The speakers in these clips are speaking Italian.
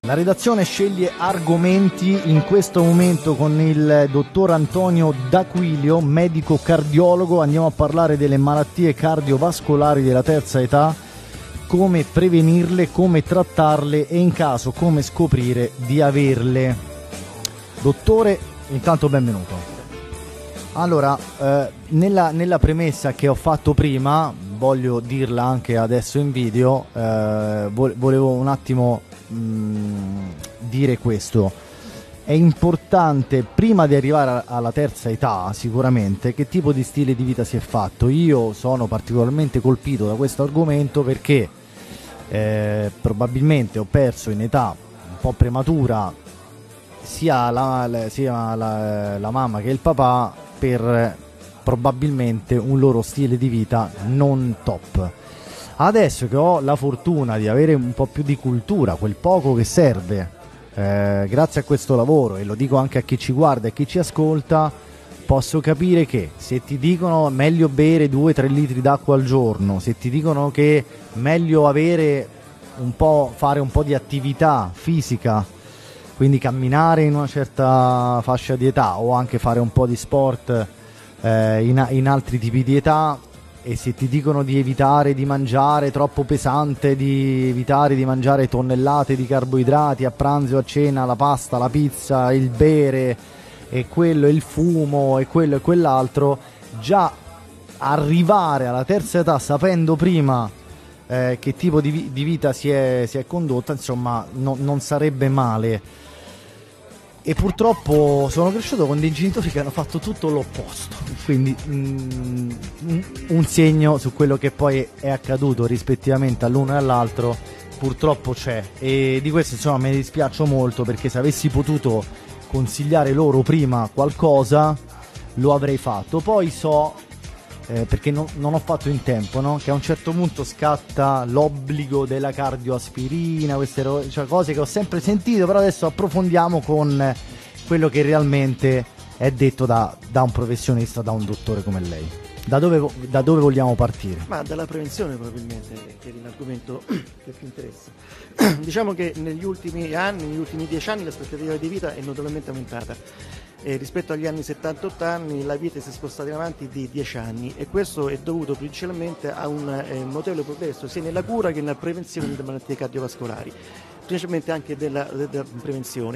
La redazione sceglie argomenti in questo momento con il dottor Antonio D'Aquilio, medico cardiologo. Andiamo a parlare delle malattie cardiovascolari della terza età, come prevenirle, come trattarle e in caso come scoprire di averle. Dottore, intanto benvenuto. Allora, nella premessa che ho fatto prima, voglio dirla anche adesso in video, volevo un attimo dire questo. È importante, prima di arrivare alla terza età, sicuramente, che tipo di stile di vita si è fatto. Io sono particolarmente colpito da questo argomento perché probabilmente ho perso in età un po' prematura sia la mamma che il papà per probabilmente un loro stile di vita non top. Adesso che ho la fortuna di avere un po' più di cultura, quel poco che serve, grazie a questo lavoro, e lo dico anche a chi ci guarda e chi ci ascolta, posso capire che se ti dicono meglio bere 2-3 litri d'acqua al giorno, se ti dicono che meglio avere fare un po' di attività fisica, quindi camminare in una certa fascia di età o anche fare un po' di sport in altri tipi di età, e se ti dicono di evitare di mangiare troppo pesante, di evitare di mangiare tonnellate di carboidrati a pranzo, a cena, la pasta, la pizza, il bere e quello, il fumo e quello e quell'altro, già arrivare alla terza età sapendo prima che tipo di vita si è condotta, insomma, non sarebbe male. E purtroppo sono cresciuto con dei genitori che hanno fatto tutto l'opposto, quindi un segno su quello che poi è accaduto rispettivamente all'uno e all'altro purtroppo c'è, e di questo insomma mi dispiaccio molto, perché se avessi potuto consigliare loro prima qualcosa lo avrei fatto. Poi so, perché non ho fatto in tempo, no? Che a un certo punto scatta l'obbligo della cardioaspirina, queste cioè cose che ho sempre sentito, però adesso approfondiamo con quello che realmente è detto da un professionista, da un dottore come lei. Da dove vogliamo partire? Ma dalla prevenzione probabilmente, che è l'argomento che più interessa. Diciamo che negli ultimi 10 anni l'aspettativa di vita è notevolmente aumentata. Rispetto agli anni 70-80 anni la vita si è spostata in avanti di 10 anni, e questo è dovuto principalmente a un notevole progresso sia nella cura che nella prevenzione delle malattie cardiovascolari, principalmente anche della prevenzione.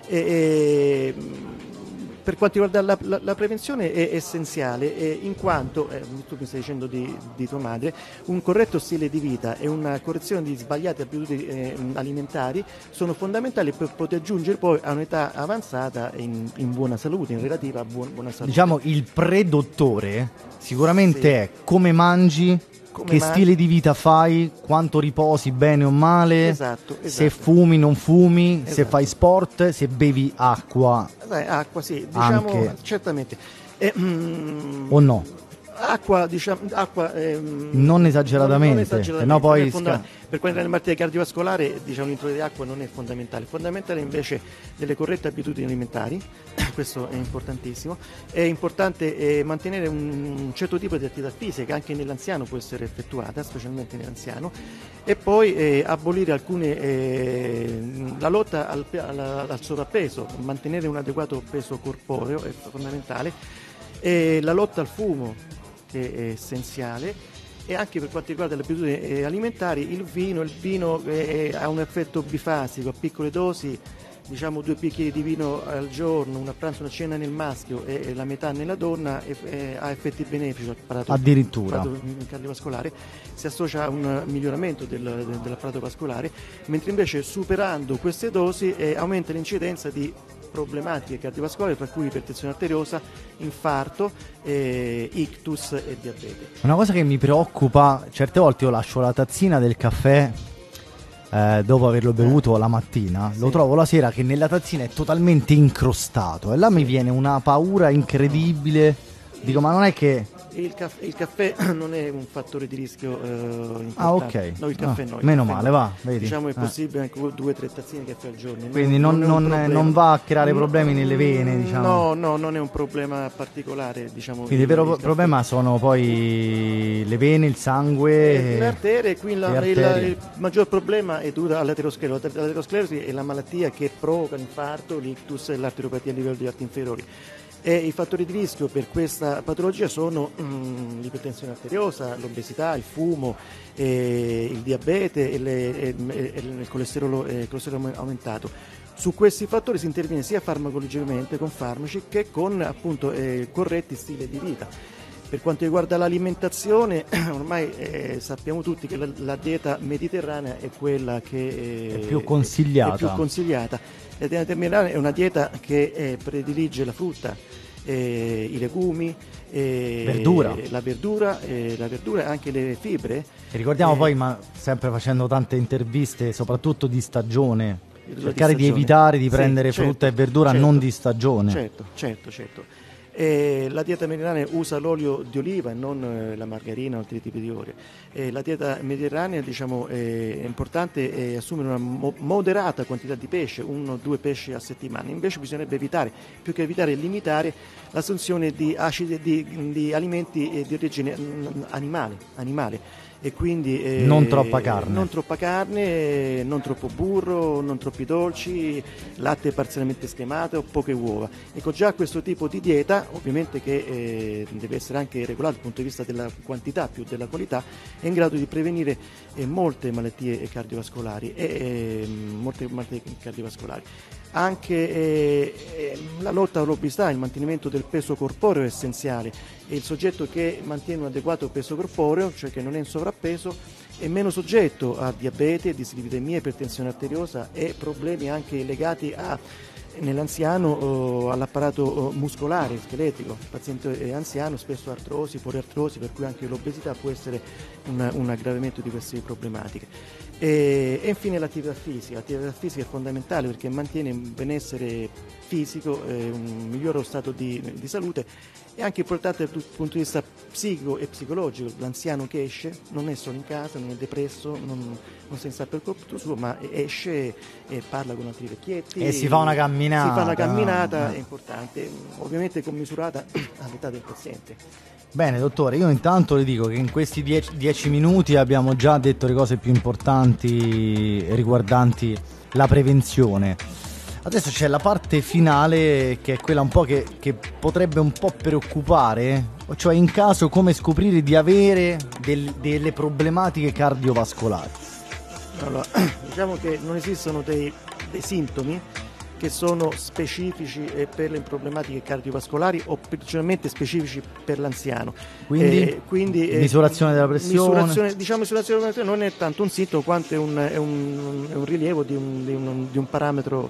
Per quanto riguarda la prevenzione è essenziale, in quanto, tu mi stai dicendo di tua madre, un corretto stile di vita e una correzione di sbagliate abitudini alimentari sono fondamentali per poter giungere poi a un'età avanzata in buona salute, in relativa buona salute. Diciamo il predottore sicuramente sì. È come mangi, stile di vita fai, quanto riposi bene o male, esatto. Se fumi, non fumi, esatto. Se fai sport, se bevi acqua. Acqua sì, diciamo anche. Certamente. O no? Acqua, non esageratamente, no, poi per quanto riguarda le malattie cardiovascolari, diciamo, l'introdurre di acqua non è fondamentale. Fondamentale invece delle corrette abitudini alimentari, questo è importantissimo. È importante mantenere un certo tipo di attività fisica, anche nell'anziano può essere effettuata, specialmente nell'anziano, e poi abolire la lotta al sovrappeso, mantenere un adeguato peso corporeo è fondamentale, e la lotta al fumo che è essenziale, e anche per quanto riguarda le abitudini alimentari, il vino ha un effetto bifasico a piccole dosi, diciamo 2 bicchieri di vino al giorno, una pranzo, una cena nel maschio e la metà nella donna, ha effetti benefici addirittura cardiovascolare, si associa a un miglioramento dell'apparato vascolare, mentre invece superando queste dosi aumenta l'incidenza di problematiche cardiovascolari, tra cui ipertensione arteriosa, infarto, ictus e diabete. Una cosa che mi preoccupa, certe volte io lascio la tazzina del caffè dopo averlo bevuto la mattina, sì. Lo trovo la sera che nella tazzina è totalmente incrostato, e là mi viene una paura incredibile. Dico, ma non è che Il caffè non è un fattore di rischio importante. Ah, ok. No, il caffè no. Meno male, va, vedi. Diciamo è possibile anche 2 o 3 tazzine di caffè al giorno. Quindi non va a creare problemi nelle vene, diciamo. No, non è un problema particolare, diciamo. Quindi il vero problema sono poi le vene, il sangue, le arterie. Qui arterie. il maggior problema è dovuto all'aterosclerosi. L'aterosclerosi è la malattia che provoca l'infarto, l'ictus e l'arteriopatia a livello di arti inferiori. E i fattori di rischio per questa patologia sono l'ipertensione arteriosa, l'obesità, il fumo, il diabete e il colesterolo aumentato. Su questi fattori si interviene sia farmacologicamente con farmaci che con appunto corretti stili di vita. Per quanto riguarda l'alimentazione, ormai sappiamo tutti che la dieta mediterranea è quella che è più consigliata. È più consigliata. La dieta mediterranea è una dieta che predilige la frutta, i legumi, la verdura e anche le fibre. E ricordiamo poi, ma sempre facendo tante interviste, soprattutto di stagione, cercare di evitare di prendere frutta e verdura non di stagione. Certo. La dieta mediterranea usa l'olio di oliva e non la margarina o altri tipi di olio. La dieta mediterranea, diciamo, è importante assumere una moderata quantità di pesce, 1 o 2 pesci a settimana. Invece bisognerebbe evitare, più che evitare, limitare l'assunzione di acidi di alimenti di origine animale. E quindi non troppa carne, non troppo burro, non troppi dolci, latte parzialmente scremato o poche uova. Ecco, già questo tipo di dieta, ovviamente che deve essere anche regolata dal punto di vista della quantità più della qualità, è in grado di prevenire molte malattie cardiovascolari Anche la lotta all'obesità, il mantenimento del peso corporeo è essenziale, e il soggetto che mantiene un adeguato peso corporeo, cioè che non è in sovrappeso, è meno soggetto a diabete, dislipidemia, ipertensione arteriosa e problemi anche legati nell'anziano all'apparato muscolare, scheletrico. Il paziente anziano spesso ha artrosi, poliartrosi, per cui anche l'obesità può essere un aggravamento di queste problematiche. E infine l'attività fisica. L'attività fisica è fondamentale perché mantiene un benessere fisico, un migliore stato di salute. È anche importante dal punto di vista psichico e psicologico. L'anziano che esce non è solo in casa, non è depresso, non se ne sta per conto suo, ma esce e parla con altri vecchietti e si fa una camminata. È importante, ovviamente commisurata all'età del paziente. Bene dottore, io intanto le dico che in questi 10 minuti abbiamo già detto le cose più importanti riguardanti la prevenzione. Adesso c'è la parte finale, che è quella un po' che potrebbe un po' preoccupare, cioè in caso come scoprire di avere delle problematiche cardiovascolari. Allora, diciamo che non esistono dei sintomi che sono specifici per le problematiche cardiovascolari o principalmente specifici per l'anziano. Quindi misurazione della pressione? Misurazione della pressione non è tanto un sintomo quanto è un rilievo di un parametro.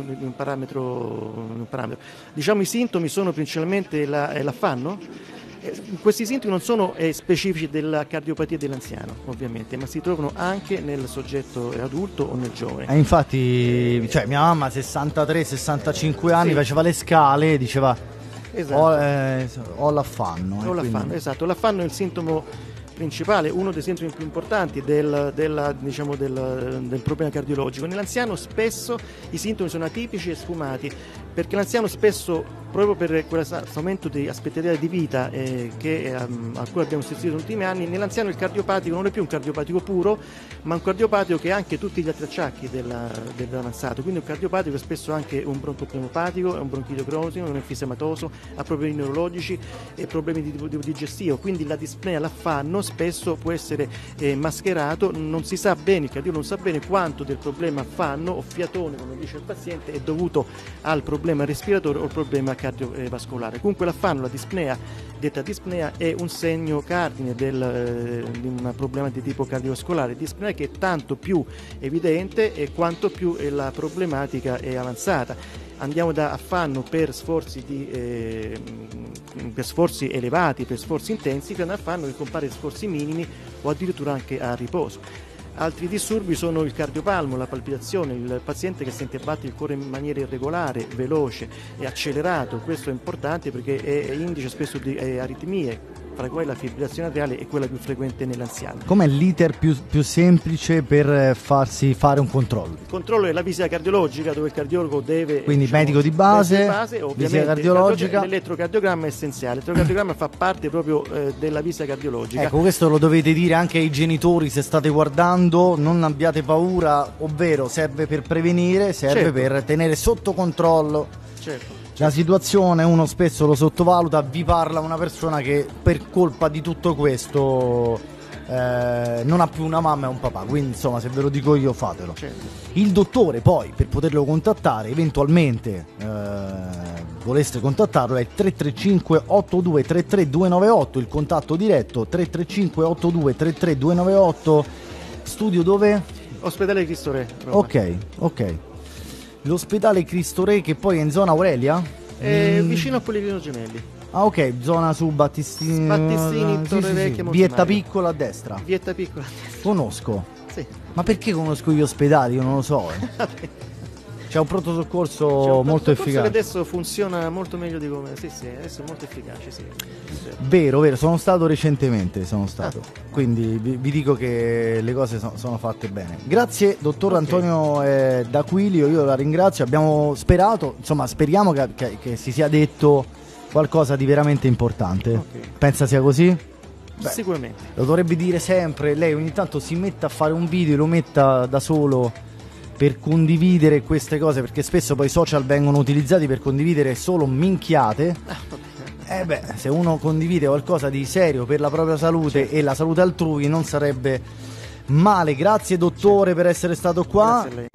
Diciamo i sintomi sono principalmente l'affanno. Questi sintomi non sono specifici della cardiopatia dell'anziano, ovviamente, ma si trovano anche nel soggetto adulto o nel giovane. Infatti, cioè, mia mamma 63-65 anni faceva le scale e diceva ho l'affanno. Esatto, l'affanno è il sintomo principale, uno dei sintomi più importanti del problema cardiologico. Nell'anziano spesso i sintomi sono atipici e sfumati, perché l'anziano spesso, proprio per questo aumento di aspettativa di vita a cui abbiamo assistito negli ultimi anni, nell'anziano il cardiopatico non è più un cardiopatico puro, ma un cardiopatico che ha anche tutti gli altri acciacchi dell'avanzato, quindi un cardiopatico è spesso anche un broncopneumopatico, un bronchite cronico, un enfisematoso, ha problemi neurologici e problemi di digestivo, quindi la dispnea, l'affanno spesso può essere mascherato, non si sa bene, il cardiologo non sa bene quanto del problema affanno o fiatone, come dice il paziente, è dovuto al problema respiratorio o al problema cardiovascolare. Comunque l'affanno, la dispnea, detta dispnea, è un segno cardine di un problema di tipo cardiovascolare, dispnea che è tanto più evidente e quanto più la problematica è avanzata. Andiamo da affanno per sforzi elevati, per sforzi intensi, fino ad affanno che compare sforzi minimi o addirittura anche a riposo. Altri disturbi sono il cardiopalmo, la palpitazione, il paziente che sente battere il cuore in maniera irregolare, veloce e accelerato. Questo è importante perché è indice spesso di aritmie fra cui la fibrillazione atriale è quella più frequente nell'anziano. Com'è l'iter più semplice per farsi fare un controllo? Il controllo è la visita cardiologica, dove il cardiologo deve... Quindi medico di base, visita cardiologica. L'elettrocardiogramma è essenziale. L'elettrocardiogramma fa parte proprio della visita cardiologica. Ecco, questo lo dovete dire anche ai genitori se state guardando, non abbiate paura, ovvero serve per prevenire, serve per tenere sotto controllo la situazione. Uno spesso lo sottovaluta, vi parla una persona che per colpa di tutto questo non ha più una mamma e un papà, quindi insomma, se ve lo dico io, fatelo. Il dottore poi, per poterlo contattare, eventualmente voleste contattarlo, è 335 8233 298, il contatto diretto 335 8233 298. Studio dove? Ospedale Cristo Re, Roma. Ok. L'ospedale Cristo Re, che poi è in zona Aurelia? Vicino a Pellegrino Gemelli. Ah, ok, zona su Battistini, Torre Vecchia, Vietta Piccola a destra. Vietta Piccola a destra. Conosco. Sì. Ma perché conosco gli ospedali? Io non lo so. C'è un pronto soccorso molto efficace. Che adesso funziona molto meglio di come. Sì, adesso è molto efficace, sì. Vero, sono stato recentemente, quindi vi dico che le cose sono fatte bene. Grazie dottor Antonio D'Aquilio, io la ringrazio, abbiamo sperato, insomma speriamo che si sia detto qualcosa di veramente importante. Pensa sia così? Beh, sicuramente. Lo dovrebbe dire sempre, lei ogni tanto si metta a fare un video e lo metta da solo per condividere queste cose, perché spesso poi i social vengono utilizzati per condividere solo minchiate. Se uno condivide qualcosa di serio per la propria salute e la salute altrui, non sarebbe male. Grazie dottore per essere stato qua.